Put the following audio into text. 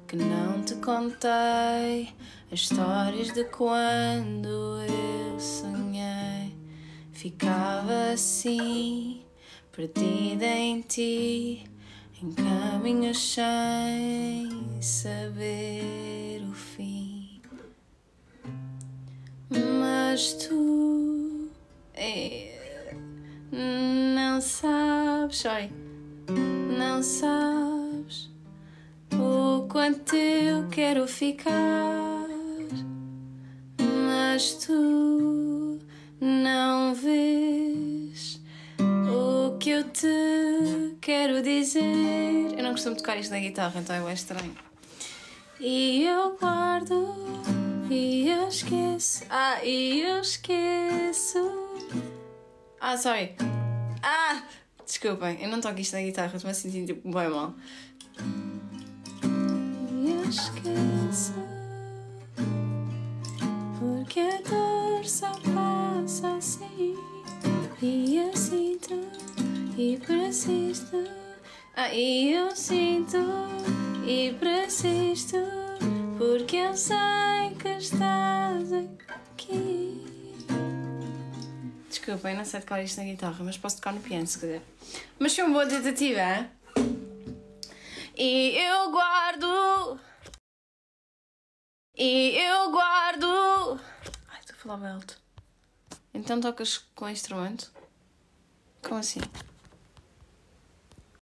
que não te contei, as histórias de quando eu sonhei. Ficava assim, perdida em ti, em caminhos sem saber o fim. Mas tu não sabes, não sabes o quanto eu quero ficar. Mas tu não vês o que eu te quero dizer. Eu não costumo tocar isto na guitarra, então é estranho. E eu guardo e eu esqueço. E eu esqueço. Sorry. Desculpem, eu não toco isto na guitarra, estou-me a sentir tipo bem mal. E eu esqueço, porque a dor só passa assim. E eu sinto e persisto. E eu sinto e persisto, porque eu sei que estás aqui. Desculpem, não sei tocar isto na guitarra, mas posso tocar no piano se quiser. Mas foi uma boa tentativa, hein? E eu guardo. E eu guardo. Estou a falar bem alto. Então tocas com instrumento? Como assim?